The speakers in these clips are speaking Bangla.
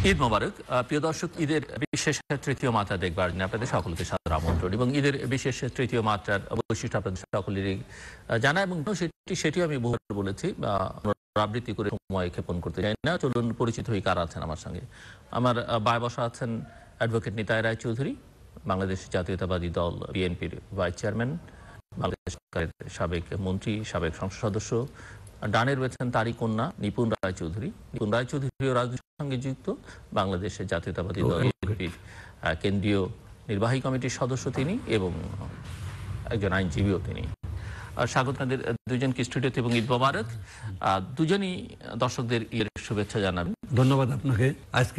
ঈদ মোবারক। প্রিয় দর্শক, ঈদের বিশেষ তৃতীয় মাত্রা দেখবার জন্য আপনাদের সকলকে সাদর আমন্ত্রণ। এবং ঈদের বিশেষ তৃতীয় মাত্রার বৈশিষ্ট্য আপনাদের সকলেরই জানা, এবং সেটিও আমি বহুবার বলেছি, আবৃত্তি করে সময় ক্ষেপণ করতে চাই না। চলুন পরিচিত হই কারা আছেন আমার সঙ্গে। আমার বায় বসা আছেন অ্যাডভোকেট নিতাই রায় চৌধুরী, বাংলাদেশ জাতীয়তাবাদী দল বিএনপির ভাইস চেয়ারম্যান, বাংলাদেশ সরকারের সাবেক মন্ত্রী, সাবেক সংসদ সদস্য। ডানে রয়েছেন তারই কন্যা নিপুন রায় চৌধুরী। নিপুন রায় চৌধুরীও রাজনীতির সঙ্গে যুক্ত, বাংলাদেশের জাতীয়তাবাদী দল বিএনপির কেন্দ্রীয় নির্বাহী কমিটির সদস্য তিনি, এবং একজন আইনজীবীও তিনি। স্বাগত আপনাদের দুজনকে স্টুডিওতে, এবং ঈদ মোবারক। দুজনই দর্শকদের ঈদের শুভেচ্ছা জানাবেন। ধন্যবাদ আপনাকে। আজকে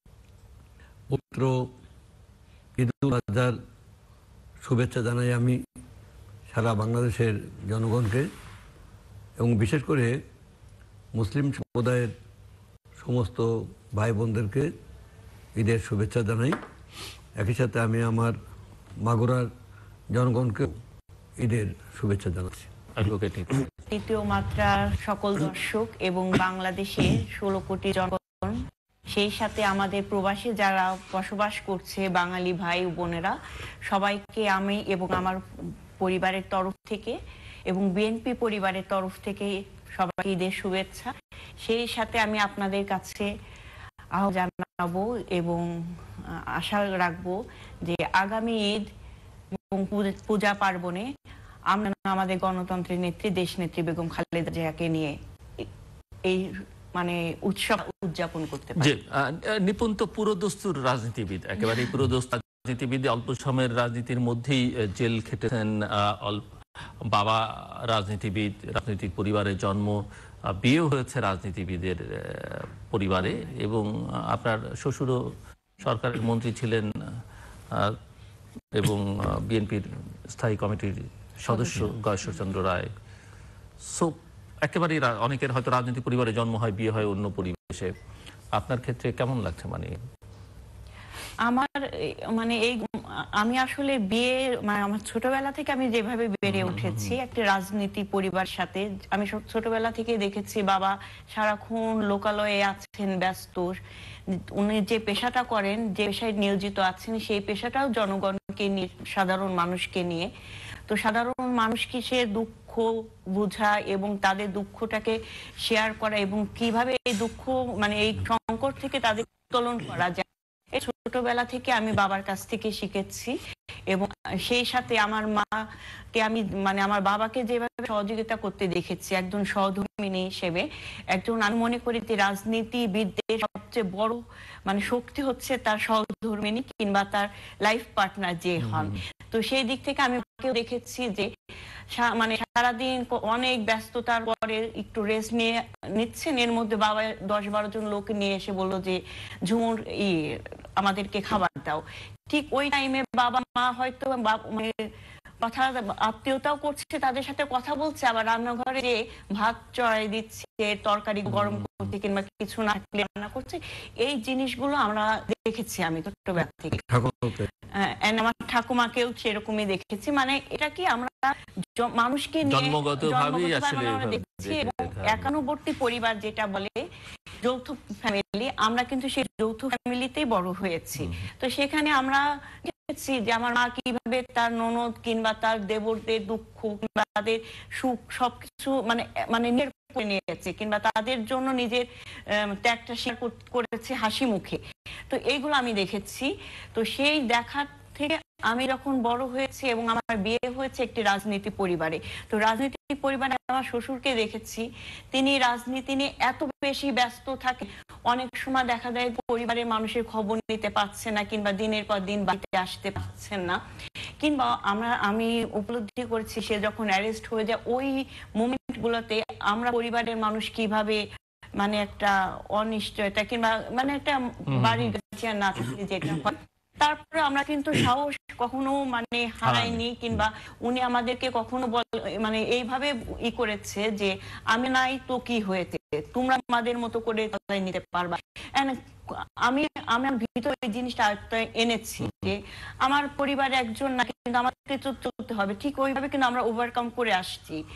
পবিত্র ঈদ উল আজহার শুভেচ্ছা জানাই আমি সারা বাংলাদেশের জনগণকে, এবং বিশেষ করে মুসলিম সম্প্রদায়ের সমস্ত ভাই বোনদেরকে ঈদের শুভেচ্ছা জানাই। একই সাথে আমি আমার মাগুরার জনগণকে ঈদের শুভেচ্ছা জানাচ্ছি। তৃতীয় মাত্রার সকল দর্শক এবং বাংলাদেশের 16 কোটি জনগণ, সেই সাথে আমাদের প্রবাসী যারা বসবাস করছে বাঙালি ভাই বোনেরা, সবাইকে আমি এবং আমার পরিবারের তরফ থেকে এবং বিএনপি পরিবারের তরফ থেকে সবাইকে ঈদের শুভেচ্ছা। সেই সাথে আমি আপনাদের কাছে আহ্বান জানাবো এবং আশা রাখবো যে আগামী ঈদ এবং পূজা পার্বণে আমরা আমাদের গণতন্ত্রের নেত্রী দেশনেত্রী বেগম খালেদা জিয়াকে নিয়ে এই উৎসব উদযাপন করতে পারি। নিপুণ তো পুরোদস্তুর রাজনীতিবিদ, একেবারে পুরোদস্তুর রাজনীতিবিদ। অল্প সময়ের রাজনীতির মধ্যেই জেল খেটেছেন। বাবা রাজনীতিবিদ, রাজনৈতিক পরিবারে জন্ম, বিয়েও হয়েছে রাজনীতিবিদের পরিবারে, এবং আপনার শ্বশুরও সরকারের মন্ত্রী ছিলেন এবং বিএনপির স্থায়ী কমিটির সদস্য গয়েশ্বরচন্দ্র রায়। সো একেবারেই অনেকের হয়তো রাজনৈতিক পরিবারে জন্ম হয়, বিয়ে হয় অন্য পরিবেশে। আপনার ক্ষেত্রে কেমন লাগছে? আমার আমি আসলে বিয়ে আমার ছোটবেলা থেকে আমি যেভাবে বেড়ে উঠেছি একটা রাজনীতি পরিবার সাথে, আমি ছোটবেলা থেকে দেখেছি বাবা সারাক্ষণ লোকালয়ে আছেন, ব্যস্ত। উনি যে পেশাটা করেন, যে পেশায় নিয়োজিত আছেন, সেই পেশাটাও জনগণকে নিয়ে, সাধারণ মানুষকে নিয়ে। তো সাধারণ মানুষকে সে দুঃখ বোঝা এবং তাদের দুঃখটাকে শেয়ার করা, এবং কিভাবে এই দুঃখ এই সংকট থেকে তাদের উত্তোলন করা যায়, ছোটবেলা থেকে আমি বাবার কাছ থেকে শিখেছি। এবং সেই সাথে আমার মাকে আমি আমার বাবাকে যেভাবে সহযোগিতা করতে দেখেছি একজন সহধর্মিণী হিসেবে, একজন আমি মনে করি যে রাজনীতিবিদদের সবচেয়ে বড় শক্তি হচ্ছে তার সহধর্মিণী কিংবা তার লাইফ পার্টনার যে হন। তো সেই দিক থেকে আমি মাকেও দেখেছি যে সারাদিন অনেক ব্যস্ততার পরে একটু রেস্ট নিচ্ছেন, এর মধ্যে বাবা 10-12 জন লোক নিয়ে এসে বললো যে ঝুমুর আমাদেরকে খাবার দাও। ঠিক ওই টাইমে বাবা মা হয়তো কথা আত্মীয়তাও করছে, তাদের সাথে কথা বলছে, আবার রান্নাঘরে যে ভাত চড়াই দিচ্ছে, তরকারি গরম করছে কিংবা কিছু না থাকলে রান্না করছে। এই জিনিসগুলো আমরা দেখেছি আমি ছোটবেলা থেকে। আমার ঠাকুমাকেও সেরকমই দেখেছি। এটা কি আমরা মানুষকে নিয়ে দেখছি। এবং একান্নবর্তী পরিবার যেটা বলে যৌথ ফ্যামিলি, আমরা কিন্তু সেই যৌথ ফ্যামিলিতেই বড় হয়েছি। তো সেখানে আমরা দেখেছি যে আমার মা কিভাবে তার ননদ কিংবা তার দেবরদের দুঃখ কিংবা তাদের সুখ সবকিছু নিয়েছে, কিংবা তাদের জন্য নিজের ত্যাগটা শেয়ার করেছে হাসি মুখে। তো এইগুলো আমি দেখেছি। তো সেই দেখার থেকে আমি যখন বড় হয়েছি এবং আমার বিয়ে হয়েছে একটি রাজনীতি পরিবারে, তো রাজনীতি পরিবারে আমার শ্বশুরকে দেখেছি, তিনি রাজনীতি নিয়ে এত বেশি ব্যস্ত থাকে, অনেক সময় দেখা যায় পরিবারের মানুষের খবর নিতে পারছে না, কিংবা দিনের পর দিন বাড়িতে আসতে পারছেন না। কিংবা আমি উপলব্ধি করেছি সে যখন অ্যারেস্ট হয়ে যায়, ওই মোমেন্ট গুলোতে আমরা পরিবারের মানুষ কিভাবে একটা অনিশ্চয়তা কিংবা একটা বাড়ির গাছে না থাকলে যেটা হয়, তারপরে আমরা কিন্তু সাহস কখনো হারাইনি, কিংবা উনি আমাদেরকে কখনো এইভাবে করেছে যে আমি নাই তো কি হয়েছে, তোমরা আমাদের মতো করে নিতে পারবা। আমি আমার ভিতরে এই জিনিসটা এনেছি যে আমার পরিবারে একজন না, কিন্তু আমাকে চলতে হবে, ঠিক ওইভাবে কিন্তু আমরা ওভারকাম করে আসছি।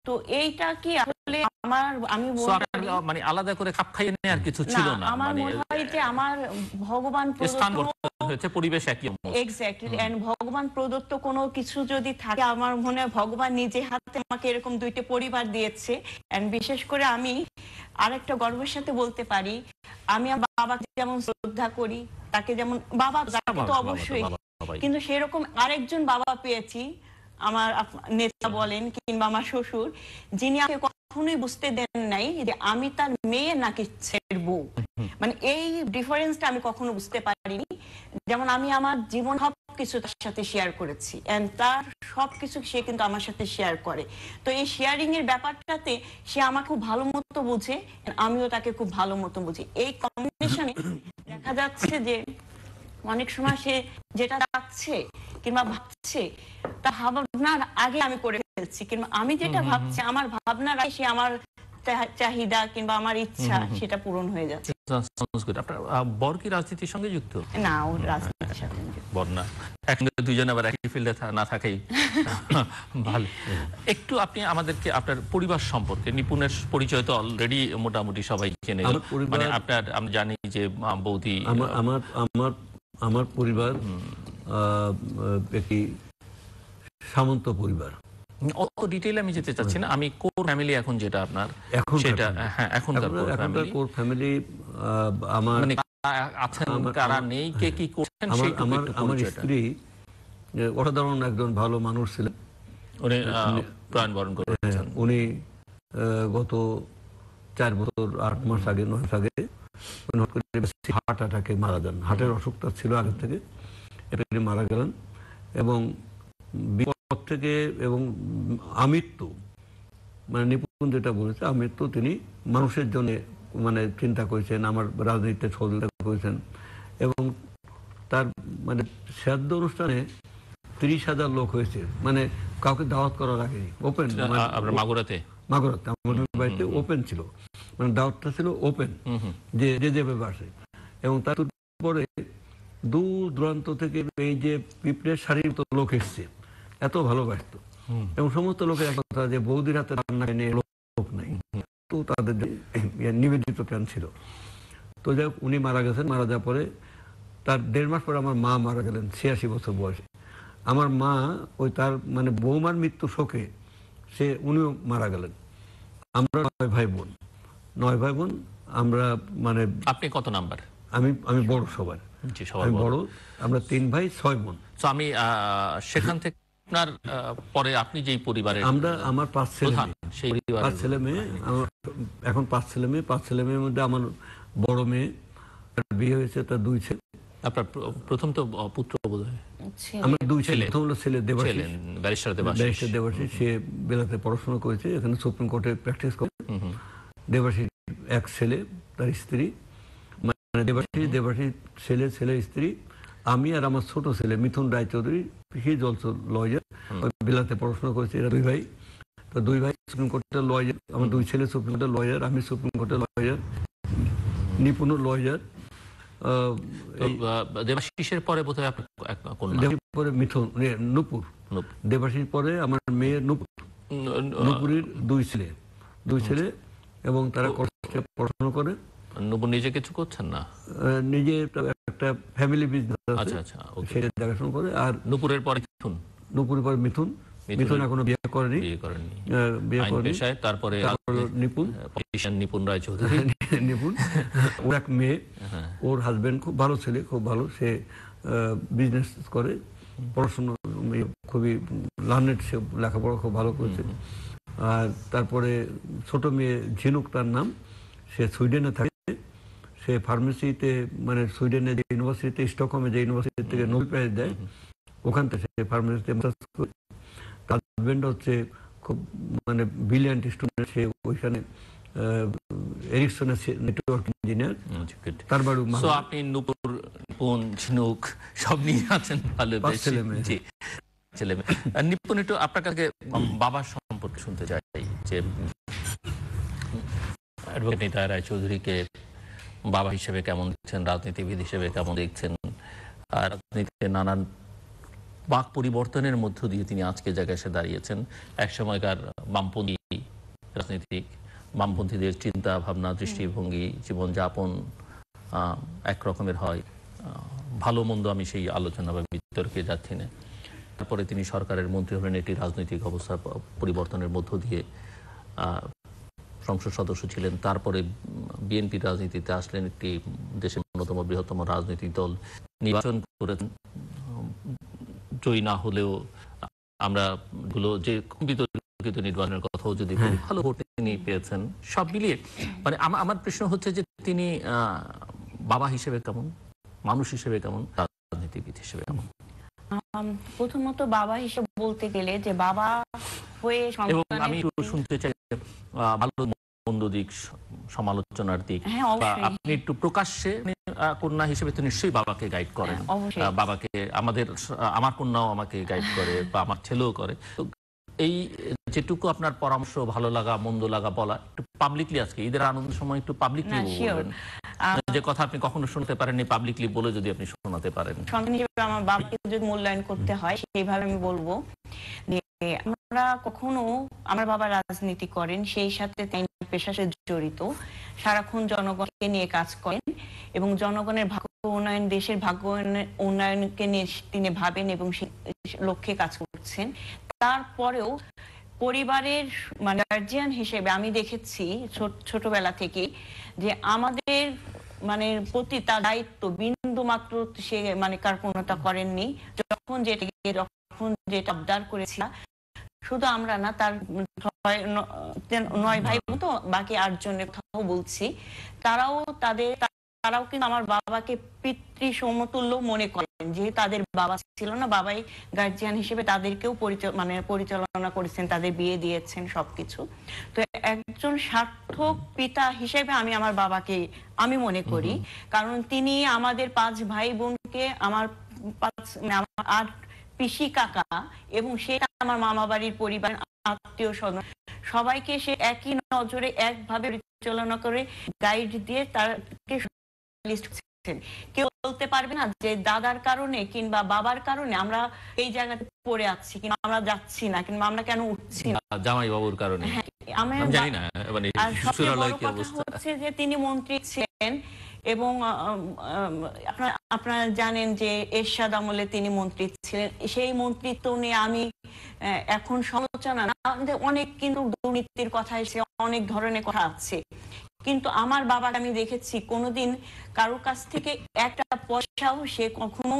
তো এইটা কি আসলে আমি So, আপনার মানে আলাদা করে খাপ খাইয়ে নেওয়ার কিছু ছিল না, আমার মানে মনে হয় যে আমার ভগবান স্থান প্রদত্ত পরিবর্তন হয়েছে, পরিবেশ একই almost। এক্স্যাক্টলি, এন্ড ভগবান প্রদত্ত কোনো কিছু যদি থাকে, আমার মনে হয় ভগবান নিজে হাতে আমাকে এরকম দুইটা পরিবার দিয়েছে। এন্ড বিশেষ করে আমি আরেকটা গর্বের সাথে বলতে পারি, আমি আমার বাবাকে যেমন শ্রদ্ধা করি, তাকে যেমন বাবা তাকে তো অবশ্যই, কিন্তু সেরকম আরেকজন বাবা পেয়েছি, আমার নেতা বলেন কিংবা আমার শ্বশুর, যিনি আমাকে কখনোই বুঝতে দেন নাই যে আমি তার মেয়ে নাকি ছেলের বউ। মানে এই ডিফারেন্সটা আমি কখনো বুঝতে পারিনি। যেমন আমি আমার জীবন সবকিছু তার সাথে শেয়ার করেছি, এন্ড তার সবকিছু সে কিন্তু আমার সাথে শেয়ার করে। তো এই শেয়ারিং এর ব্যাপারটাতে সে আমাকে খুব ভালো মতো বুঝে, আমিও তাকে খুব ভালো মতো বুঝি। এই কম্বিনেশনে দেখা যাচ্ছে যে অনেক সময় সে যেটা চাচ্ছে কিংবা ভাবছে, তা ভাবনার আগে আমি করে ফেলছি, কিংবা আমি যেটা ভাবছি আমার ভাবনার আগে সে আমার চাহিদা কিংবা আমার ইচ্ছা সেটা পূরণ হয়ে যাচ্ছে। আপনার বর কি রাজনীতির সঙ্গে যুক্ত? না, ও রাজনীতির সাথে বর না, একসঙ্গে দুইজন আবার একই ফিল্ডে না থাকেই ভালো। একটু আপনি আমাদেরকে আপনার পরিবার সম্পর্কে, নিপুণের পরিচয় তো অলরেডি মোটামুটি সবাই জেনে গেল, মানে আপনার আমি জানি যে বৌদি, আমার পরিবার একটি সামন্ত পরিবার। অত ডিটেইল আমি যেতে চাচ্ছি না, আমি কোর ফ্যামিলি এখন যেটা আপনার সেটা, হ্যাঁ এখনকার কোর ফ্যামিলি আমার মানে আছেন কারা নেই, কে কি করছেন সেইটুকু একটু আমার পরিচয়টা। স্ত্রী অসাধারণ একজন ভালো মানুষ ছিলেন, উনি প্রাণবরণ করেছেন। উনি গত 4 বছর 8 মাস আগে 9 মাস আগে হার্ট অ্যাটাকে মারা যান। হার্টের অসুখটা ছিল আগে থেকে, এটা মারা গেলেন। এবং বিপদ থেকে এবং আমৃত্যু, মানে নিপুণ যেটা বলেছে, আমৃত্যু তিনি মানুষের জন্য মানে চিন্তা করেছেন, আমার রাজনীতিতে সহযোগিতা করেছেন। এবং তার মানে শ্রাদ্ধ অনুষ্ঠানে 30,000 লোক হয়েছে, মানে কাউকে দাওয়াত করার আগে ওপেন। মাগুরাতে আমাদের বাড়িতে ওপেন ছিল, মানে দাওয়াতটা ছিল ওপেন, যে যেভাবে আসে। এবং তারপরে দূর দূরান্ত থেকে এই যে পিঁপড়ের শাড়ির মতো লোক এসছে, এত ভালোবাসত। এবং সমস্ত লোকের এক কথা যে বৌদির হাতে রান্না নিয়ে লোক নাই, তো তাদের নিবেদিত প্রাণ ছিল। তো যাই হোক, উনি মারা গেছেন। মারা যাওয়ার পরে তার 1.5 মাস পরে আমার মা মারা গেলেন 86 বছর বয়সে। আমার মা ওই তার মানে বৌমার মৃত্যু শোকে উনিও মারা গেলেন। আমরা 9 ভাই বোন। আমরা মানে, আপনি কত নাম্বার? আমি বড় সবার, আমি বড়। আমরা 3 ভাই 6 বোন। তো আমি সেখান থেকে আপনার পরে আপনি যেই পরিবারের, আমার 5 ছেলে মেয়ে, এখন 5 ছেলে মেয়ে। 5 ছেলে মেয়ের মধ্যে আমার বড় মেয়ে বিয়ে হয়েছে, তার 2 ছেলে। আপনার প্রথম তো পুত্র বোধহয়? আমার 2 ছেলে। প্রথম হলো ছেলে দেবাশিস, ব্যারিস্টার দেবাশিস। সে বেলাতে পড়াশোনা করেছে, এখানে সুপ্রিম কোর্টে প্র্যাকটিস করে। দেবাশিস এক ছেলে, তার স্ত্রী, মানে দেবাশিস ছেলে স্ত্রী, আমি আর আমার ছোট ছেলে Mithun Roychowdhury, he is also lawyer, বেলাতে পড়াশোনা করেছে। এরা 2 ভাই। তো 2 ভাই সুপ্রিম কোর্টের লয়ার। আমার 2 ছেলে সুপ্রিম কোর্টের লয়ার, আমি সুপ্রিম কোর্টের লয়ার, নিপুণ লয়ার। দেবাশিসের পরে বোধহয় পরে মিথুন, নূপুর। দেবাশিস পরে আমার মেয়ে নূপুরের 2 ছেলে, এবং তারা পড়াশোনা করে। নূপুর নিজে কিছু করছেন না? নিজে একটা ফ্যামিলি বিজনেস আছে, সেটা দেখাশোনা করে। আর নূপুরের পরে মিথুন এখনো বিয়ে করেনি। তারপরে নিপুণ রায়চৌধুরী, ওর এক মেয়ে, ওর হাজবেন্ড খুব ভালো ছেলে, খুব ভালো, সে বিজনেস করে, পড়াশোনা খুবই লার্নেড, সে লেখাপড়া খুব ভালো করেছে। আর তারপরে ছোট মেয়ে ঝিনুক তার নাম, সে সুইডেনে থাকে। সে ফার্মেসিতে, মানে সুইডেনের যে ইউনিভার্সিটিতে, স্টকহোমে যে ইউনিভার্সিটি থেকে নোবেল প্রাইজ দেয়, ওখান থেকে সে ফার্মেসিতে। তার হাজবেন্ড হচ্ছে খুব মানে ব্রিলিয়ান্ট স্টুডেন্ট, সে ওইখানে এরিকসনের নেটওয়ার্ক ইঞ্জিনিয়ার। তার বাড়ি। আপনি নূপুর, ঝিনুক সব নিয়ে আছেন, ভালো ছেলে মেয়ে। নিপুণ, একটু আপনার কাছে বাবার সম্পর্কে শুনতে চাই, যে অ্যাডভোকেট নিতাই রায়চৌধুরীকে বাবা হিসেবে কেমন দেখছেন, রাজনীতিবিদ হিসেবে কেমন দেখছেন, আর রাজনীতিতে নানান বাক পরিবর্তনের মধ্য দিয়ে তিনি আজকে জায়গায় এসে দাঁড়িয়েছেন। এক সময়কার বামপন্থী রাজনীতিক, বামপন্থীদের চিন্তা ভাবনা, দৃষ্টিভঙ্গি, জীবনযাপন এক রকমের হয়। ভালো মন্দ আমি সেই আলোচনা বা বিতর্কে যাচ্ছি না। তারপরে তিনি সরকারের মন্ত্রী হলেন, একটি রাজনৈতিক অবস্থা পরিবর্তনের মধ্য দিয়ে সংসদ সদস্য ছিলেন। তারপরে বিএনপির রাজনীতিতে আসলেন, একটি দেশের অন্যতম বৃহত্তম রাজনৈতিক দল নির্বাচন করেছেন। জয়ী না হলেও আমরা যে বিতর্কিত নির্বাচনের কথাও যদি ভালো ভোট তিনি পেয়েছেন। সব মিলিয়ে মানে আমার প্রশ্ন হচ্ছে যে তিনি বাবা হিসেবে কেমন, মানুষ হিসেবে কেমন, রাজনীতিবিদ হিসেবে কেমন? প্রথমত বাবা হিসেবে বলতে গেলে যে বাবা হয়ে, এবং আমি শুনতে চাই ভালো মন্দ দিক, সমালোচনার দিক, আপনি একটু প্রকাশ্যে কন্যা হিসেবে তো নিশ্চয়ই বাবাকে গাইড করেন। বাবাকে আমার কন্যাও আমাকে গাইড করে বা আমার ছেলেও করে। তো এই যেটুকু আপনার পরামর্শ, ভালো লাগা, মন্দ লাগা বলা একটু পাবলিকলি, আজকে ঈদের আনন্দের সময় একটু পাবলিকলি বলবেন, যে কথা আপনি কখনো শুনতে পারেননি, পাবলিকলি বলে যদি আপনি শোনাতে পারেন। সন্তান হিসেবে আমার বাবাকে যদি মূল্যায়ন করতে হয় সেইভাবে আমি বলবো যে আমরা কখনো, আমার বাবা রাজনীতি করেন, সেই সাথে তিনি পেশার সাথে জড়িত, সারাক্ষণ জনগণকে নিয়ে কাজ করেন এবং জনগণের ভাগ্য উন্নয়ন, দেশের ভাগ্য উন্নয়নকে নিয়ে তিনি ভাবেন এবং সেই লক্ষ্যে কাজ করছেন। তারপরেও পরিবারের মানে গার্জিয়ান হিসেবে আমি দেখেছি ছোটবেলা থেকে যে আমাদের মানে প্রতি তার দায়িত্ব বিন্দু মাত্র সে মানে কার্পণ্যতা করেননি। যখন যেটা আবদার করেছি, শুধু আমরা না, তার 9 ভাই তো বাকি 8 জনের কথাও বলছি, তারাও কিন্তু আমার বাবাকে পিতৃ সমতুল্য মনে করেন, যে তাদের বাবা ছিল না, বাবাই গার্জিয়ান হিসেবে তাদেরকেও পরিচালনা করেছেন, তাদের বিয়ে দিয়েছেন, সবকিছু। তো একজন সার্থক পিতা হিসেবে আমি আমার বাবাকে আমি মনে করি, কারণ তিনি আমাদের 5 ভাই বোনকে, আমার 8 পিসি কাকা এবং সেটা আমার মামা বাড়ির পরিবার, আত্মীয় স্বজন, সবাইকে সে একই নজরে একভাবে পরিচালনা করে গাইড দিয়ে তাকে কেউ বলতে পারবে না যে দাদার কারণে কিংবা বাবার কারণে আমরা এই জায়গাতে পড়ে আছি, কিংবা আমরা যাচ্ছি না, কিংবা আমরা কেন উঠছি না, জামাই বাবুর কারণে। আমি জানি না। আর সবচেয়ে বড় কথা হচ্ছে যে তিনি মন্ত্রী ছিলেন এবং আপনারা জানেন যে এরশাদ আমলে তিনি মন্ত্রী ছিলেন। সেই মন্ত্রিত্ব নিয়ে আমি এখন সমালোচনা না, অনেক কিন্তু দুর্নীতির কথা এসে অনেক ধরনের কথা আছে, কিন্তু আমার বাবাকে আমি দেখেছি কোনোদিন কারোর কাছ থেকে একটা পয়সাও সে কখনো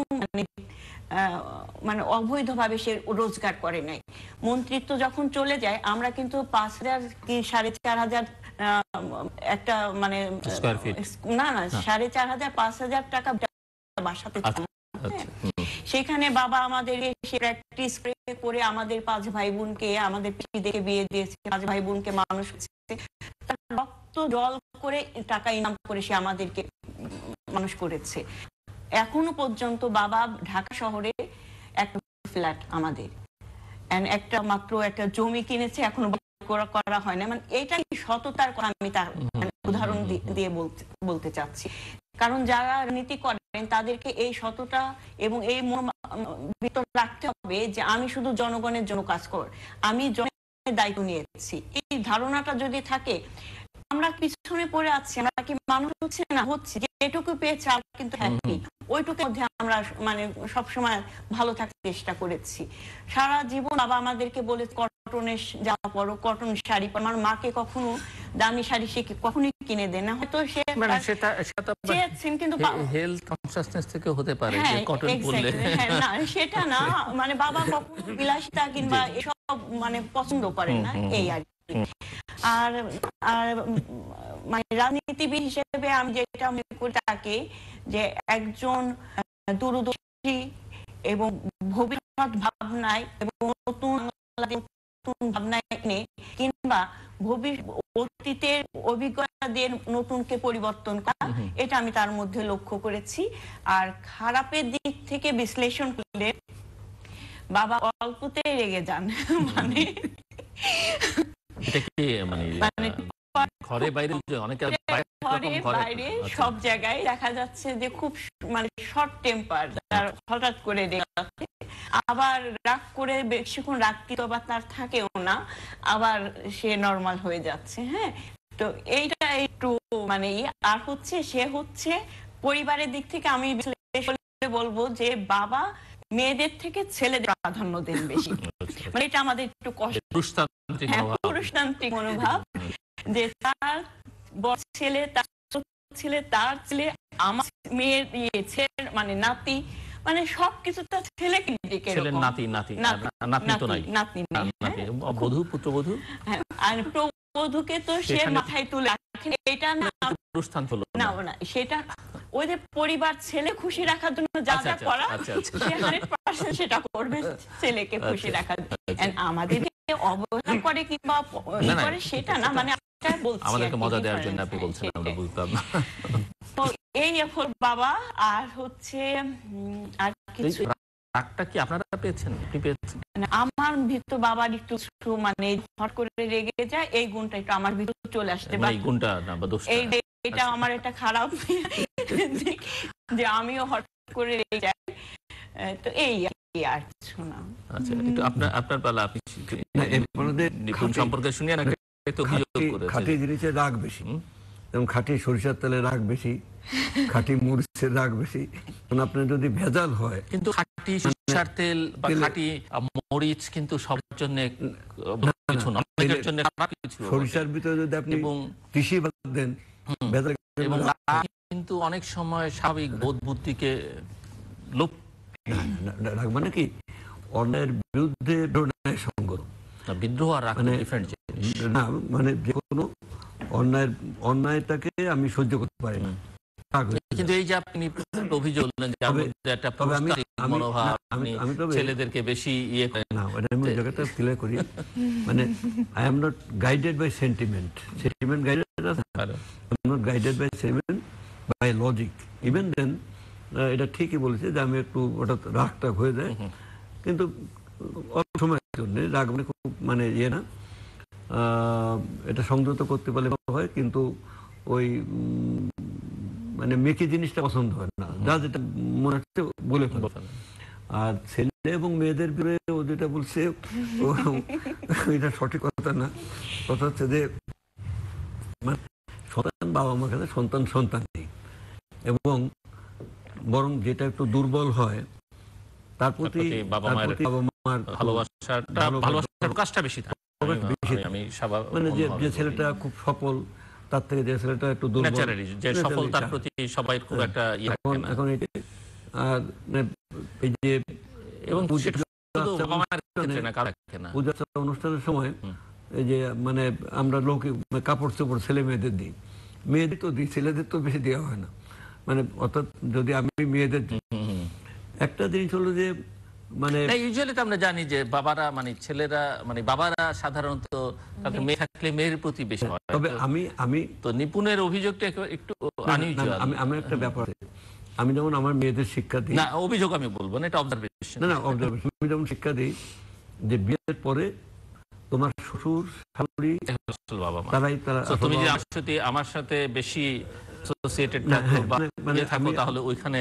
মানে অবৈধভাবে সে রোজগার করে নাই। মন্ত্রিত্ব যখন চলে যায়, আমরা কিন্তু 5,000 কি 4,500 একটা মানে না 4,500 5,000 টাকা বাসাতে, সেখানে বাবা আমাদের প্র্যাকটিস করে আমাদের 5 ভাই বোনকে, আমাদের পিসিদেরকে বিয়ে দিয়েছে, 5 ভাই বোনকে মানুষ করেছে, তার রক্ত জল করে টাকা ইনকাম করে সে আমাদেরকে মানুষ করেছে। এখনো পর্যন্ত বাবা ঢাকা শহরে একটা ফ্ল্যাট আমাদের, একটা মাত্র একটা জমি কিনেছে, এখনো করা হয় না। মানে এটাই সততার কথা আমি তার উদাহরণ দিয়ে বলতে চাচ্ছি, কারণ যারা রাজনীতি করেন তাদেরকে এই সততা এবং এই ভিতর রাখতে হবে যে আমি শুধু জনগণের জন্য কাজ করি, আমি জনগণের দায়িত্ব নিয়েছি। এই ধারণাটা যদি থাকে, আমরা পিছনে পড়ে আছি, আমরা কি মানুষ হচ্ছে না, হচ্ছে, যেটুকু পেয়েছি কিন্তু হ্যাপি, ওইটুকুর মধ্যে আমরা মানে সবসময় ভালো থাকতে চেষ্টা করেছি। সারা জীবন বাবা আমাদেরকে বলে কটনের জামা পরো, কটন শাড়ি পরো। আমার মাকে কখনো দামি শাড়ি সে কখনোই কিনে দেন না, হয়তো সে চেয়েছেন, কিন্তু হেলথ কনসিয়াসনেস থেকে হতে পারে যে কটন পরলে, না সেটা না, মানে বাবা কখনো বিলাসিতা কিংবা এসব মানে পছন্দ করেন না, এই আর কি। আর মানে রাজনীতিবিদ হিসেবে আমি যেটা মনে করি তাকে, যে একজন দূরদর্শী এবং ভবিষ্যৎ ভাবনায় এবং নতুন ভাবনায় এনে কিংবা অতীতের অভিজ্ঞতা দিয়ে নতুনকে পরিবর্তন করা, এটা আমি তার মধ্যে লক্ষ্য করেছি। আর খারাপের দিক থেকে বিশ্লেষণ করলে বাবা অল্পতেই রেগে যান, মানে এটা কি মানে ঘরে বাইরে অনেকে ঘরে বাইরে সব জায়গায় দেখা যাচ্ছে যে খুব মানে শর্ট টেম্পার, তার হঠাৎ করে রেগে যাচ্ছে, আবার রাগ করে বেশিক্ষণ রাগটি তো আবার তার থাকেও না, আবার সে নরমাল হয়ে যাচ্ছে। হ্যাঁ, তো এইটা একটু মানে আর হচ্ছে সে হচ্ছে পরিবারের দিক থেকে আমি বলবো যে বাবা মেয়েদের থেকে ছেলেদের প্রাধান্য দেন বেশি। মানে এটা আমাদের একটু কষ্ট, পুরুষতান্ত্রিক মনোভাব, যে তার ছেলে তার ছেলে আমার মেয়ের ছেলের মানে নাতি, মানে সবকিছু তার ছেলে পুত্রবধূ, আর প্রবধূকে তো সে মাথায় তুলে রাখেন। এটা না সেটা ওই যে পরিবার ছেলে খুশি রাখার জন্য যা যা করা সে 100% সেটা করবে ছেলেকে খুশি রাখার। আমাদের অবহেলা করে কিংবা করে সেটা না, মানে আমাদেরকে মজা দেওয়ার জন্য আপনি বলছেন, আমরা বুঝতাম না। তো এই বাবা আর হচ্ছে আর কিছু রাগটা কি আপনারা পেয়েছেন? আমার ভিতর বাবার একটু মানে হট করে রেগে যায়, এই গুণটা একটু আমার ভিতর চলে আসতে পারে। এই গুণটা না বা দোষটা, এটা আমার একটা খারাপ যে আমিও হট করে রেগে যাই। তো এই আর কিছু না। আচ্ছা, একটু আপনার বেলা আপনি নিপুণ সম্পর্কে শুনিয়ে না, খাঁটি জিনিসের রাগ বেশি, এবং খাঁটি সরিষার তেলে রাগ বেশি, খাঁটি মরিচের রাগ বেশি। আপনার যদি ভেজাল হয়, কিন্তু খাঁটি সরিষার তেল বা খাঁটি মরিচ কিন্তু সবার জন্য কিছু না, অনেকের জন্য খারাপ কিছু। সরিষার ভিতরে যদি আপনি কৃষি দেন ভেজাল, এবং কিন্তু অনেক সময় স্বাভাবিক বোধ বুদ্ধিকে লোপ। রাগ মানে কি? অন্যায়ের বিরুদ্ধে সংগ্রাম। বিদ্রোহ আর রাগ ডিফারেন্ট জিনিস না, মানে যে কোনো অন্যায়টাকে আমি সহ্য করতে পারি না। কিন্তু এই যে আপনি অভিযোগ ছেলেদেরকে বেশি ইয়ে করেন না, আমি ওই জায়গাটা ক্লিয়ার করি। মানে I am not guided by sentiment guided, I am not guided by sentiment, by logic. Even then এটা ঠিকই বলেছে যে আমি একটু ওটা রাগটা হয়ে যায়, কিন্তু অল্প সময়ের জন্য রাগ মানে খুব মানে ইয়ে না, এটা সংযত করতে পারলে হয়। কিন্তু ওই মানে মেকি জিনিসটা পছন্দ হয় না, যা যেটা মনে হচ্ছে বলে ফেলো। আর ছেলে এবং মেয়েদের বিরুদ্ধে ও যেটা বলছে এটা সঠিক কথা না। কথা হচ্ছে যে সন্তান বাবা মার কাছে সন্তান নেই, এবং বরং যেটা একটু দুর্বল হয় তার প্রতি বাবা মার ভালোবাসার প্রকাশটা বেশি থাকে। মানে যে ছেলেটা খুব সফল তার থেকে যে ছেলেটা একটু দুর্বল, যে সফলতার প্রতি সবাই খুব একটা এখন আর এই যে এবং অনুষ্ঠানের সময় এই যে মানে আমরা লোক কাপড় চোপড় ছেলে মেয়েদের দিই, মেয়েদের তো দিই, ছেলেদের তো বেশি দেওয়া হয় না। মানে অর্থাৎ যদি আমি মেয়েদের একটা জিনিস হলো যে মানে ইউজুয়ালি তো আমরা জানি যে বাবারা মানে ছেলেরা মানে বাবারা সাধারণত তাদের মেয়ে থাকলে মেয়ের প্রতি বেশি হয়। তবে আমি তো নিপুণের অভিযোগটা একটু আনইউজুয়াল। আমি একটা ব্যাপার, আমি যেমন আমার মেয়েদের শিক্ষা দিই, না অভিযোগ আমি বলবো না, এটা অবজারভেশন। না অবজারভেশন। আমি যেমন শিক্ষা দিই যে বিয়ের পরে তোমার শ্বশুর শাশুড়ি বাবা মা তারাই তুমি যদি আমার সাথে বেশি অ্যাসোসিয়েটেড থাকো বা ইয়ে থাকো, তাহলে ওইখানে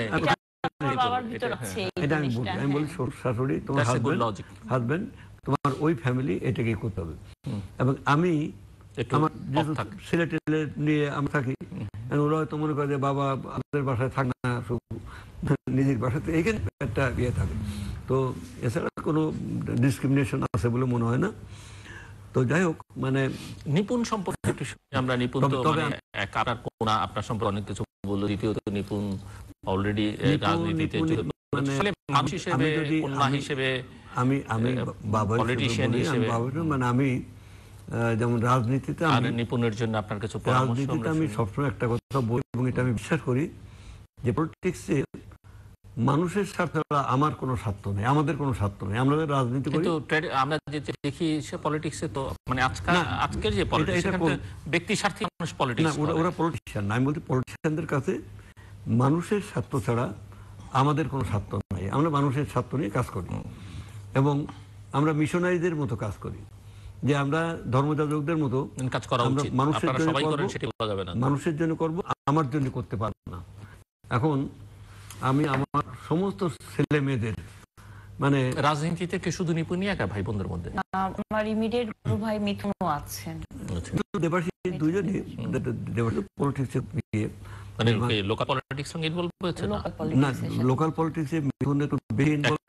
এটা আমি বলি শ্বশুর শাশুড়ি তোমার হাজবেন্ড তোমার ওই ফ্যামিলি, এটাকেই করতে হবে। এবং আমি আমার ছেলে টেলে নিয়ে আমি থাকি, ওরা হয়তো মনে করে যে বাবা আমাদের বাসায় থাক না, নিজের বাসাতে এইখানে একটা ইয়ে থাকে। তো এছাড়া কোনো ডিসক্রিমিনেশন আছে বলে মনে হয় না। তো যাই হোক, মানে নিপুণ সম্পর্কে একটু আমরা নিপুণ তো আপনার সম্পর্কে অনেক কিছু বললো। দ্বিতীয়ত নিপুণ অলরেডি রাজনীতিতে মানুষ হিসেবে, কন্যা হিসেবে, আমি পলিটিশিয়ান হিসেবে, মানে আমি যেমন রাজনীতিতে নিপুণের জন্য আপনার কাছে রাজনীতিতে আমি সবসময় একটা কথা বলি, এবং এটা আমি বিশ্বাস করি যে পলিটিক্সে মানুষের স্বার্থ ছাড়া আমার কোনো স্বার্থ নেই, আমাদের কোনো স্বার্থ নেই। আমরা রাজনীতি করি, আমরা যেটা দেখি সে পলিটিক্সে তো মানে আজকের যে পলিটিক্স ব্যক্তি স্বার্থে মানুষ পলিটিক্স, ওরা পলিটিশিয়ান না। আমি বলছি পলিটিশিয়ানদের কাছে মানুষের স্বার্থ ছাড়া আমাদের কোনো স্বার্থ নাই। আমরা মানুষের স্বার্থ নিয়ে কাজ করি, এবং আমরা মিশনারিদের মতো কাজ করি। যে আমরা ধর্মযাজকদের মতো কাজ করা আমরা উচিত, মানুষের আপনারা জন্য সবাই করব, করেন সেটা বলা যাবে না। মানুষের জন্য করব, আমার জন্য করতে পারবো না। এখন আমি আমার সমস্ত ছেলে মেয়েদের মানে রাজনীতিতে কি শুধু নিপুণই একা ভাই বোনদের মধ্যে? আমার ইমিডিয়েট বড় ভাই মিথুনও আছেন। দেবাশী দুইজনই, দেবাশী পলিটিক্সে মানে লোকাল পলিটিক্স সঙ্গে ইনভলভ হয়েছে না? না, লোকাল পলিটিক্সে মিথুন একটু বেশি ইনভলভ,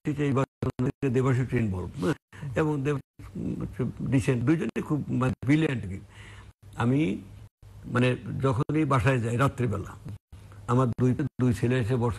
দেবাশী ইনভলভ, এবং দুইজনই খুব ব্রিলিয়ান্ট। আমি মানে যখনই বাসায় যাই রাত্রিবেলা, আমার দুই ছেলে এসে বসে,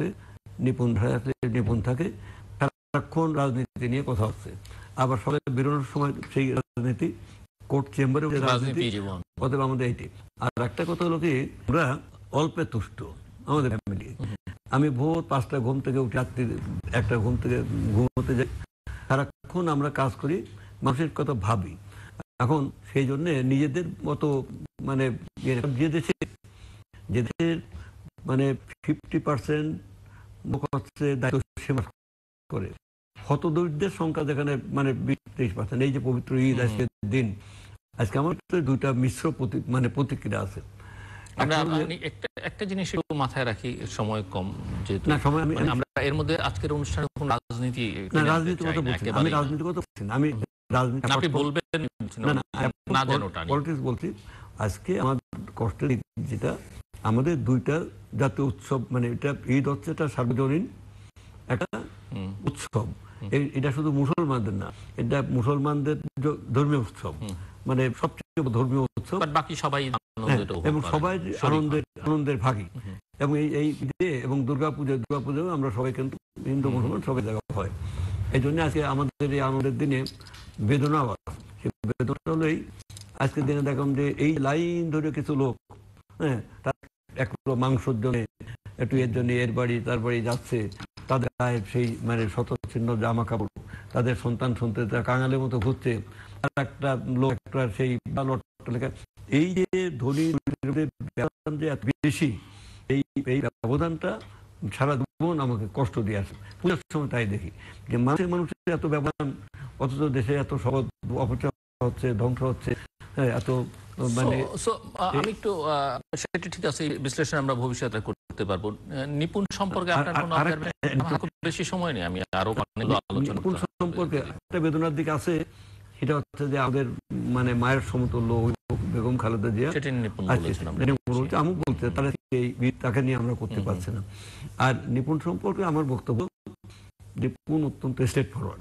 নিপুণ থাকে, সারাক্ষণ রাজনীতি নিয়ে কথা হচ্ছে। আবার সবাই বেরোনোর সময় সেই রাজনীতি, কোর্ট চেম্বারে রাজনীতি, অথবা আমাদের এইটি। আর একটা কথা হলো কি, আমরা অল্পে তুষ্ট আমাদের ফ্যামিলি। আমি ভোর 5টা ঘুম থেকে উঠে রাত্রি 1টা ঘুম থেকে ঘুমোতে যাই, সারাক্ষণ আমরা কাজ করি, মানুষের কথা ভাবি। এখন সেই জন্যে নিজেদের মতো মানে যে দেশের মানে 50% লোক হচ্ছে দায়িত্ব সেবা করে, হতদরিদ্রের সংখ্যা যেখানে মানে 20-23%। এই যে পবিত্র ঈদ আজকের দিন, আজকে আমার দুইটা মিশ্র প্রতিক্রিয়া আছে। একটা জিনিস মাথায় রাখি, সময় কম যেহেতু, আমরা এর মধ্যে আজকের অনুষ্ঠানে কোন রাজনীতি কথা বলছি, আমি রাজনীতি কথা বলছি না, আমি রাজনীতি আপনি বলবেন না জানোটা পলিটিক্স বলছি। আজকে আমাদের কষ্টের যেটা, আমাদের দুইটা জাতীয় উৎসব, মানে এটা ঈদ হচ্ছে এটা সার্বজনীন একটা উৎসব। এটা শুধু মুসলমানদের না, এটা মুসলমানদের ধর্মীয় উৎসব, মানে সবচেয়ে ধর্মীয় উৎসব, বাকি সবাই এবং সবাই আনন্দের ভাগী। এবং এই ঈদে এবং দুর্গাপূজাও আমরা সবাই কিন্তু হিন্দু মুসলমান সবাই জায়গা হয়। এই জন্য আজকে আমাদের এই আনন্দের দিনে বেদনা, সেই বেদনা হলো আজকের দিনে দেখলাম যে এই লাইন ধরে কিছু লোক, তার এক মাংসর জন্য, একটু এর জন্য এর বাড়ি তার বাড়ি যাচ্ছে, তাদের গায়ে সেই মানে শতচ্ছিন্ন জামা কাপড়, তাদের সন্তান তারা কাঙালের মতো ঘুরছে, আর একটা লোক একটা সেই লেখা। এই যে ধনী ব্যবধান যে এত বেশি, এই ব্যবধানটা সারা জীবন আমাকে কষ্ট দিয়ে আসে। পূজার সময় তাই দেখি যে মানুষের এত ব্যবধান, অথচ দেশে এত সহজ অপচয় হচ্ছে, ধ্বংস হচ্ছে, এত মানে। আমি একটু সেটা ঠিক আছে, বিশ্লেষণ আমরা ভবিষ্যতে করতে পারবো। নিপুণ সম্পর্কে আপনার কোনো খুব বেশি সময় নেই, আমি আরো আলোচনা। নিপুণ সম্পর্কে একটা বেদনার দিক আছে, সেটা হচ্ছে যে আমাদের মানে মায়ের সমতুল্য বেগম খালেদা জিয়া, আমি বলতে তাকে নিয়ে আমরা করতে পারছি না। আর নিপুণ সম্পর্কে আমার বক্তব্য, নিপুণ অত্যন্ত স্ট্রেট ফরওয়ার্ড।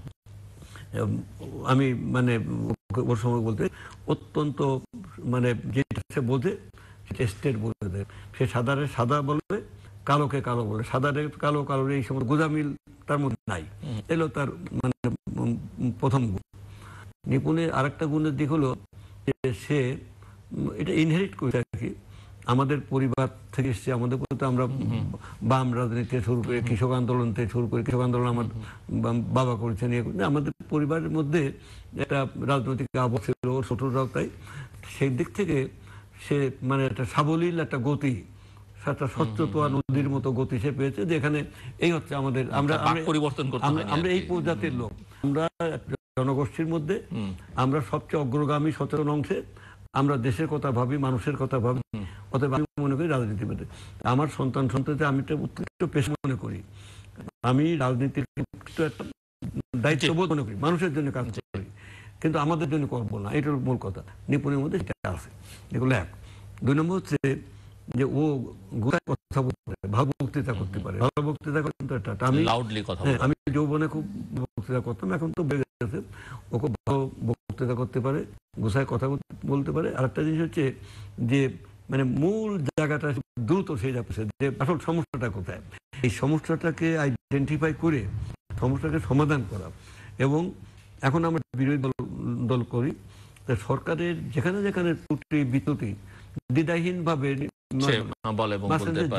আমি মানে ওর সময় বলতে অত্যন্ত মানে যেটা সে বোঝে সেটা স্টেট বলে দেয়। সে সাদা বলবে, কালোকে কালো বলে, সাদারে কালো, কালোর এই সময় গোজামিল তার মধ্যে নাই। এলো তার মানে প্রথম গুণ। নিপুণের আরেকটা গুণের দিক হলো যে সে এটা ইনহেরিট করে আর কি, আমাদের পরিবার থেকে এসছে, আমাদের প্রতি আমরা বাম রাজনীতি থেকে শুরু করে কৃষক আন্দোলন থেকে শুরু করে, কৃষক আন্দোলন আমার বাবা করেছেন, আমাদের পরিবারের মধ্যে একটা রাজনৈতিক আবহাওয়া ছিল, ছোটরাও তাই। সেই দিক থেকে সে মানে একটা সাবলীল একটা গতি, একটা স্বচ্ছতা নদীর মতো গতি সে পেয়েছে, যেখানে এই হচ্ছে আমাদের, আমরা এই প্রজাতির লোক, আমরা জনগোষ্ঠীর মধ্যে আমরা সবচেয়ে অগ্রগামী সচেতন অংশে, আমরা দেশের কথা ভাবি, মানুষের কথা ভাবি। অতএব আমি মনে করি রাজনীতিবিদে আমার সন্তানতে আমি একটা উৎকৃষ্ট পেশা মনে করি, আমি রাজনীতির একটা দায়িত্ববোধ মনে করি, মানুষের জন্য কাজ করি, কিন্তু আমাদের জন্য করবো না, এটার মূল কথা। নিপুণের মধ্যে সেটা আছে, এগুলো এক। 2 নম্বর হচ্ছে যে ও গোটায় কথা বলতে পারে, ভালো বক্তৃতা করতে পারে, ভালো বক্তৃতা করতে। আমি যৌবনে খুব বক্তৃতা করতাম, এখন তো বেড়ে গেছে। ও খুব ভালো বক্তৃতা করতে পারে, গোছায় কথা বলতে পারে। আর একটা জিনিস হচ্ছে যে মানে মূল জায়গাটা দ্রুত সে যাচ্ছে, যে আসল সমস্যাটা কোথায়, এই সমস্যাটাকে আইডেন্টিফাই করে সমস্যাকে সমাধান করা। এবং এখন আমরা বিরোধী দল করি, সরকারের যেখানে যেখানে ত্রুটি বিচ্যুতি দ্বিধাহীন ভাবে বলে এবং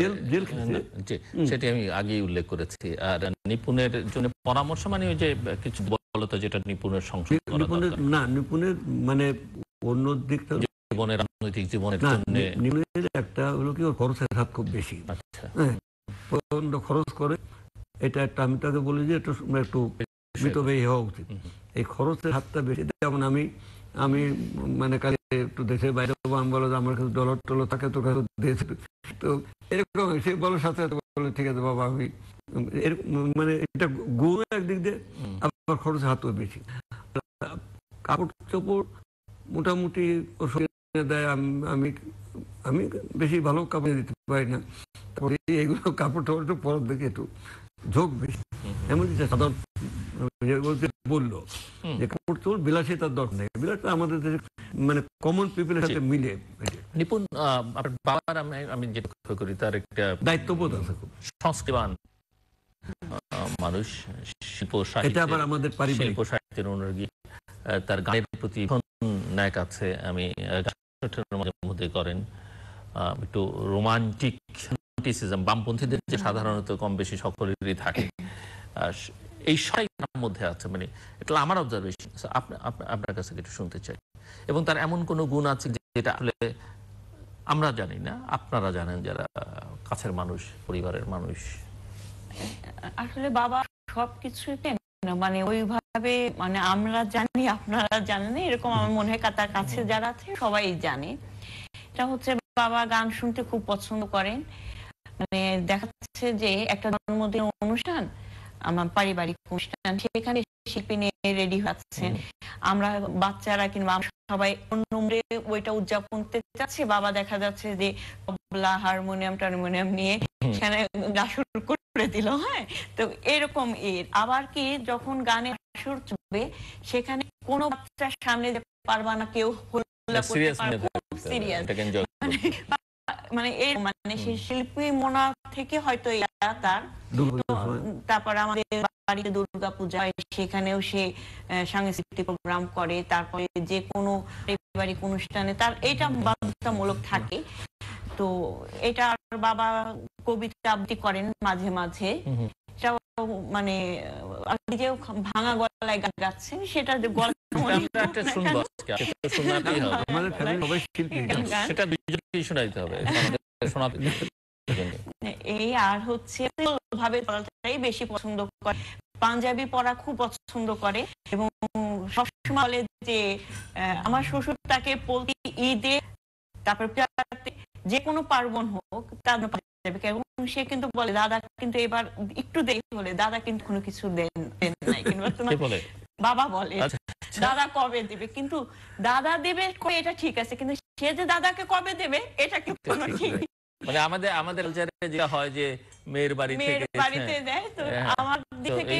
সেটি আমি আগেই উল্লেখ করেছি। আর নিপুণের জন্য পরামর্শ মানে ওই যে কিছু বলতো যেটা নিপুণের সংশোধন না, নিপুণের মানে অন্য দিকটা জীবনের, রাজনৈতিক জীবনের জন্য নিপুণের একটা হলো কি, ওর খরচের হাত খুব বেশি, প্রচন্ড খরচ করে। এটা একটা আমি তাকে বলি যে একটু মিতব্যয়ী হওয়া উচিত। এই খরচের হাতটা বেশি। যেমন আমি আমি মানে কালে একটু দেশের বাইরে আমি বলো যে আমার কাছে ডলার টলার থাকে, তোর কাছে দিয়েছে, তো এরকম সে বলো সাথে সাথে বলে ঠিক আছে বাবা আমি মানে এটা গুণ একদিক দিয়ে, আবার খরচের হাতও বেশি। কাপড় চোপড় মোটামুটি দেয়, আমি আমি বেশি ভালো কাপড় দিতে পারি না, তারপরে এইগুলো কাপড় টাপড় একটু পরার দেখে একটু ঝোঁক বেশি। এমন সাধারণ বললো যে কাপড় চোপড় বিলাসিতার দরকার নেই, বিলাসিতা আমাদের দেশে মানে কমন পিপলের সাথে মিলে। নিপুণ, আপনার বাবার আমি যেটা লক্ষ্য করি তার একটা দায়িত্ববোধ আছে খুব, সংস্কৃতিবান মানুষ, শিল্প সাহিত্যের অনুরাগী, তার গানের প্রতি ন্যাক আছে। আমি মাঝে মধ্যে করেন একটু রোমান্টিসিজম, বামপন্থীদের যে সাধারণত কম বেশি সকলেরই থাকে, এই সবাই তার মধ্যে আছে। মানে এটা আমার অবজারভেশন, আপনার কাছে একটু শুনতে চাই। এবং তার এমন কোন গুণ আছে যেটা আসলে আমরা জানি না, আপনারা জানেন যারা কাছের মানুষ, পরিবারের মানুষ? আসলে বাবা সবকিছুতে মানে ওইভাবে মানে আমরা জানি আপনারা জানেন এরকম আমার মনে হয়, তার কাছে যারা আছে সবাই জানে। এটা হচ্ছে বাবা গান শুনতে খুব পছন্দ করেন। মানে দেখা যাচ্ছে যে একটা জন্মদিন অনুষ্ঠান, আমার পারিবারিক অনুষ্ঠান, সেখানে শিল্পী নিয়ে রেডি হচ্ছেন, আমরা বাচ্চারা কিংবা সবাই নম্বরে ওইটা উদযাপন করতে যাচ্ছে, বাবা দেখা যাচ্ছে যে তবলা হারমোনিয়াম টারমোনিয়াম নিয়ে সেখানে গান শুরু করে দিল। হ্যাঁ, তো এরকম আবার কি যখন গানে সুর চলবে সেখানে কোনো বাচ্চার সামনে পারবা না, কেউ মানে এই মানে সেই শিল্পী মনা থেকে হয়তো তার। তারপর আমাদের বাড়িতে দুর্গা পূজা হয়, সেখানেও সে সাংস্কৃতিক প্রোগ্রাম করে। তারপরে যে কোনো পারিবারিক অনুষ্ঠানে তার এটা বাধ্যতামূলক থাকে। তো এটা বাবা কবিতা আবৃত্তি করেন মাঝে মাঝে, মানে নিজেও ভাঙা গলায় গান গাচ্ছেন, সেটা এই। আর হচ্ছে ভাবে বেশি পছন্দ করে, পাঞ্জাবি পরা খুব পছন্দ করে এবং সবসময় বলে যে আমার শ্বশুর তাকে প্রতি ঈদে তারপর যে কোনো পার্বণ হোক তার এবং সে কিন্তু বলে দাদা কিন্তু এবার একটু দেরি হলে দাদা কিন্তু কোনো কিছু দেন নাই, কিংবা বাবা বলে দাদা কবে দেবে, কিন্তু দাদা দেবে এটা ঠিক আছে, কিন্তু সে যে দাদাকে কবে দেবে এটা কিন্তু ঠিক। মানে আমাদের যেটা হয় যে মেয়ের বাড়িতে দেয়, তো আমার দিক থেকে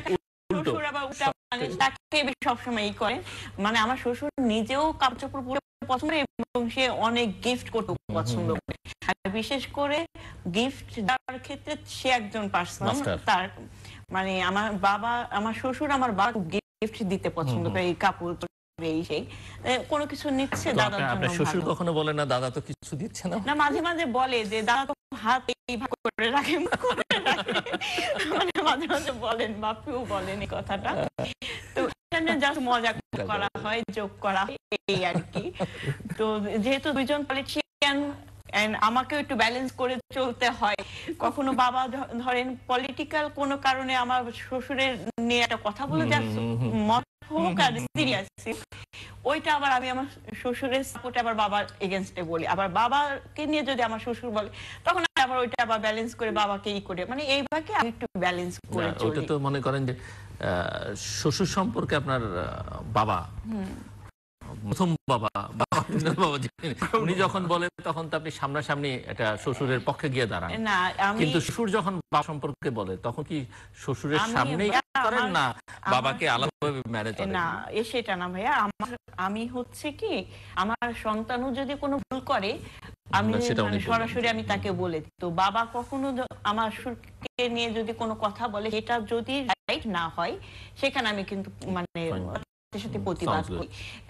সবসময় করেন। মানে আমার শ্বশুর নিজেও কাপড় চোপড় পরে পছন্দ এবং সে অনেক গিফট করতে পছন্দ করে, আর বিশেষ করে গিফট দেওয়ার ক্ষেত্রে সে একজন পার্সন। তার মানে আমার শ্বশুর আমার বাবা গিফট দিতে পছন্দ করে, এই কাপড় কোনো কিছু নিচ্ছে দাদার জন্য। শ্বশুর কখনো বলে না দাদা তো কিছু দিচ্ছে না? না, মাঝে মাঝে বলে যে দাদা তো হাত এইভাবে করে রাখে, মানে মাঝে মাঝে বলেন, বাপিও বলেন এই কথাটা। তো জাস্ট মজা করা হয়, যোগ করা হয়, এই আর কি। তো যেহেতু দুইজন পলিটিশিয়ান, আমাকেও একটু ব্যালেন্স করে চলতে হয়। কখনো বাবা ধরেন পলিটিক্যাল কোনো কারণে আমার শ্বশুরের নিয়ে একটা কথা বলে যাচ্ছে, হোক আর সিরিয়াস, ওইটা আবার আমি আমার শ্বশুরের সাপোর্টে আবার বাবার এগেইনস্টে বলি, আবার বাবাকে নিয়ে যদি আমার শ্বশুর বলে তখন আবার ওইটা আবার ব্যালেন্স করে বাবাকে করে, মানে এইভাবে আমি একটু ব্যালেন্স করে চলি। ওটা তো মনে করেন যে শ্বশুর সম্পর্কে আপনার বাবা প্রথম বাবা উনি যখন বলেন তখন তো আপনি সামনাসামনি একটা শ্বশুরের পক্ষে গিয়ে দাঁড়ান, কিন্তু শ্বশুর যখন বাবা সম্পর্কে বলে তখন কি শ্বশুরের সামনেই করেন না বাবাকে আলাদাভাবে ম্যানেজ করেন? না, সেটা না ভাইয়া। আমি হচ্ছে কি আমার সন্তানও যদি কোনো ভুল করে আমি সরাসরি আমি তাকে বলে দিই। তো বাবা কখনো আমার শ্বশুরকে নিয়ে যদি কোনো কথা বলে সেটা যদি রাইট না হয় সেখানে আমি কিন্তু মানে সাথে প্রতিবাদ করি।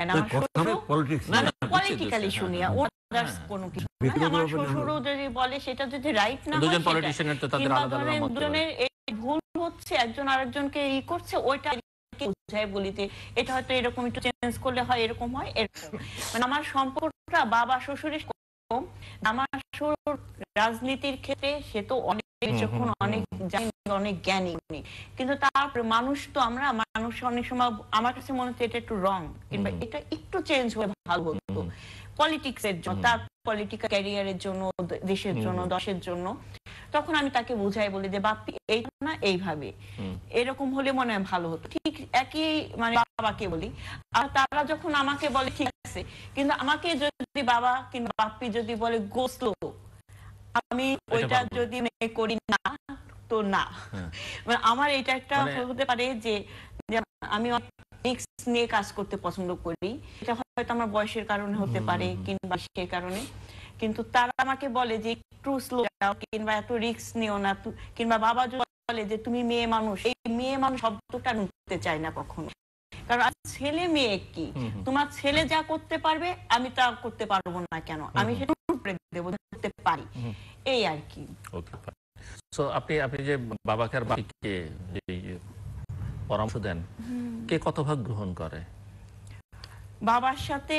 পলিটিক্যালি শুনি কোনো কিছু, আমার শ্বশুরও যদি বলে সেটা যদি রাইট না হয়, দুজনের ভুল হচ্ছে, একজন আরেকজনকে করছে, ওইটা বুঝাই বলিতে এটা হয়তো এরকম একটু চেঞ্জ করলে হয়, এরকম হয়, এরকম। মানে আমার সম্পর্কটা বাবা শ্বশুরের, আমার রাজনীতির ক্ষেত্রে সে তো অনেক যখন অনেক জানি, অনেক জ্ঞানী উনি, কিন্তু তারপরে মানুষ তো আমরা মানুষ অনেক সময় আমার কাছে মনে হচ্ছে এটা একটু রং, কিংবা এটা একটু চেঞ্জ হয়ে ভালো হতো পলিটিক্স এর জন্য, তার পলিটিক্যাল ক্যারিয়ারের জন্য, দেশের জন্য, দশের জন্য। তখন আমি তাকে বুঝাই বলি যে বাপ্পি এই না এইভাবে, এরকম হলে মনে হয় ভালো হতো। ঠিক একই মানে বাবাকে বলি, আর তারা যখন আমাকে বলে ঠিক আছে, কিন্তু আমাকে যদি বাবা কিংবা বাপ্পি যদি বলে গোসলো, আমি ওইটা যদি করি না তো না। মানে আমার এটা একটা হতে পারে যে আমি রিস্ক নিয়ে কাজ করতে পছন্দ করি, এটা হয়তো আমার বয়সের কারণে হতে পারে কিংবা সে কারণে, কিন্তু তারা আমাকে বলে যে একটু স্লো যাও কিংবা এত রিস্ক নিও না, কিংবা বাবা যদি বলে যে তুমি মেয়ে মানুষ, এই মেয়ে মানুষ শব্দটা নিতে চাই না কখনো। কারণ ছেলে মেয়ে কি, তোমার ছেলে যা করতে পারবে আমি তা করতে পারবো না কেন, আমি সেটা দেবো, করতে পারি, এই আর কি। ওকে, সো আপনি যে বাবাকে আর বাপিকে পরামর্শ দেন, কে কত ভাগ গ্রহণ করে? বাবার সাথে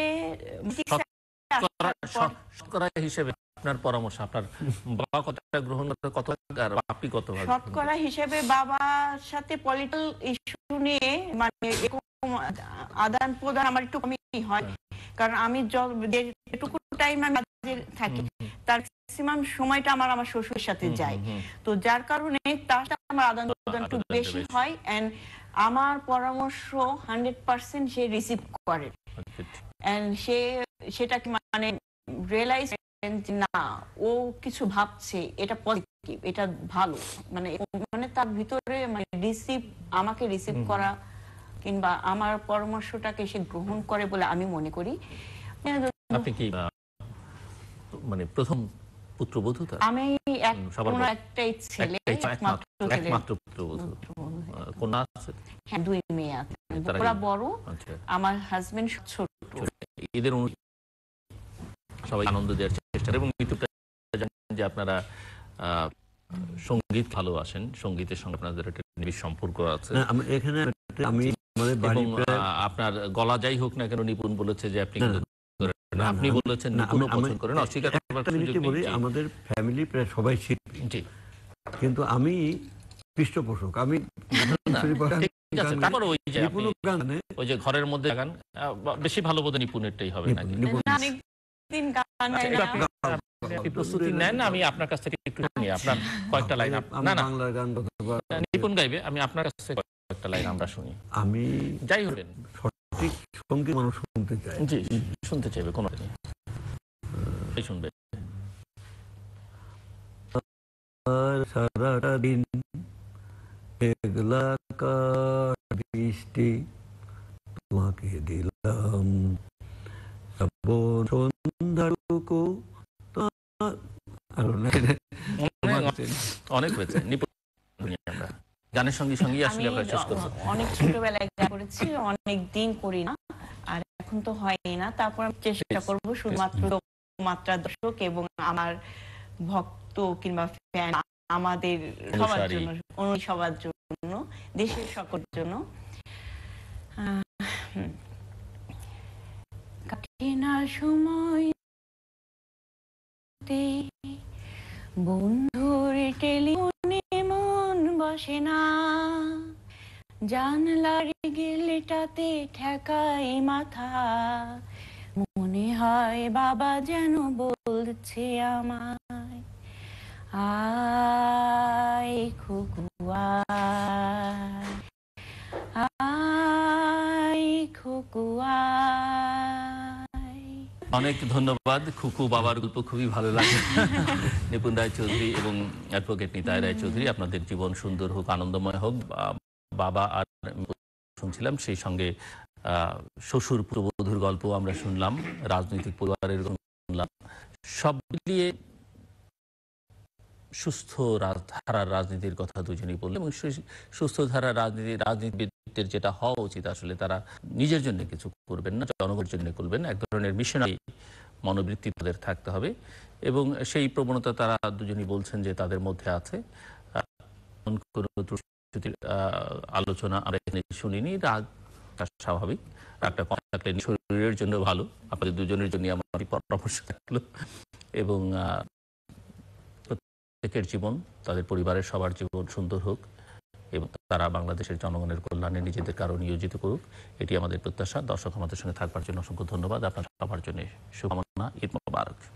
শতকরা হিসেবে আপনার পরামর্শ, আপনার বাবা কতটা গ্রহণ করে, কত আর বাপি কত ভাগ? শতকরা হিসেবে বাবার সাথে পলিটিক্যাল ইস্যু নিয়ে মানে এরকম আদান প্রদান আমার একটু কমই হয়, কারণ আমি যেটুকু টাইম আমি থাকি তার ম্যাক্সিমাম সময়টা আমার শ্বশুরের সাথে যায়, তো যার কারণে তার সাথে আমার আদান প্রদান একটু বেশি হয়, এন্ড আমার পরামর্শ 100% সে রিসিভ করে, এন্ড সেটাকে মানে রিয়েলাইজ না ও কিছু ভাবছে, এটা পজিটিভ, এটা ভালো, মানে তার ভিতরে মানে আমাকে রিসিভ করা কিংবা আমার পরামর্শটাকে সে গ্রহণ করে বলে আমি মনে করি। আপনি কি মানে প্রথম পুত্রবধূ? আমি একটাই ছেলে, একমাত্র পুত্রবধূ। কন্যা আছে? হ্যাঁ, 2 মেয়ে আছে, ওরা বড়, আমার হাজবেন্ড ছোট। ঈদের সবাই আনন্দ দেওয়ার চেষ্টা, এবং যে আপনারা সঙ্গীত ভালোবাসেন, সঙ্গীতের সঙ্গে আপনাদের একটা নিবিড় সম্পর্ক আছে। এখানে আপনার গলা যাই হোক না কেন, নিপুণ বলেছে যে আপনি বলেছেন নিপুণও পছন্দ করেন, অস্বীকার করার সুযোগ নেই। আমাদের ফ্যামিলি প্রায় সবাই শিল্পী, কিন্তু আমি পৃষ্ঠপোষক, আমি ওই যে ঘরের মধ্যে গান বেশি ভালো বোধ নিপুণেরটাই হবে নাকি? প্রস্তুতি নেন, আমি আপনার কাছ থেকে একটু শুনি, আপনার কয়েকটা লাইন। না না, বাংলার গান নিপুণ গাইবে, আমি আপনার কাছ থেকে কয়েকটা লাইন আমরা শুনি। আমি যাই হবেন সঠিক সঙ্গীত মানুষ শুনতে চাই। জি, শুনতে চাইবে, কোনো শুনবে। সারাটা দিন মেঘলা বৃষ্টি, তোমাকে দিলাম সন্ধ্যাটুকু। অনেক হয়েছে নিপুণ, আমরা গানের সঙ্গে সঙ্গে আসলে আমরা শেষ করব। অনেক ছোটবেলায় গান করেছি, অনেক দিন করি না, আর এখন তো হয়ই না। তারপর আমি চেষ্টা করব শুধুমাত্র মাত্রা দর্শক এবং আমার ভক্ত কিংবা ফ্যান, আমাদের সবার জন্য, সবার জন্য, দেশের সকলের জন্য। কাটে না সময় বন্ধুর টেলিফোনে মন বসে না, জানলার গেলটাতে ঠেকাই মাথা, মনে হয় বাবা যেন বলছে আমায়, আয় খুকু আয় খুকু আয়। অনেক ধন্যবাদ। খুকু বাবার গল্প খুবই ভালো লাগে। নিপুণ রায় চৌধুরী এবং অ্যাডভোকেট নিতাই রায় চৌধুরী, আপনাদের জীবন সুন্দর হোক, আনন্দময় হোক। বাবা আর শুনছিলাম, সেই সঙ্গে শ্বশুর পুত্রবধূর গল্প আমরা শুনলাম, রাজনৈতিক পরিবারের শুনলাম। সব মিলিয়ে সুস্থ ধারার রাজনীতির কথা দুজনেই বললেন, এবং সুস্থ ধারার রাজনীতিবিদদের যেটা হওয়া উচিত, আসলে তারা নিজের জন্য কিছু করবেন না, জনগণের জন্য করবেন, এক ধরনের মিশনারি মনোবৃত্তি তাদের থাকতে হবে, এবং সেই প্রবণতা তারা দুজনই বলছেন যে তাদের মধ্যে আছে। আলোচনা আমরা এখানে শুনিনি, রাগ স্বাভাবিক, একটা কম থাকলে শরীরের জন্য ভালো, আপনাদের দুজনের জন্য আমার পরামর্শ থাকলো, এবং প্রত্যেকের জীবন, তাদের পরিবারের সবার জীবন সুন্দর হোক এবং তারা বাংলাদেশের জনগণের কল্যাণে নিজেদের কারো নিয়োজিত করুক, এটি আমাদের প্রত্যাশা। দর্শক আমাদের সঙ্গে থাকবার জন্য অসংখ্য ধন্যবাদ। আপনার সবার জন্য শুভকামনা। ঈদ মোবারক।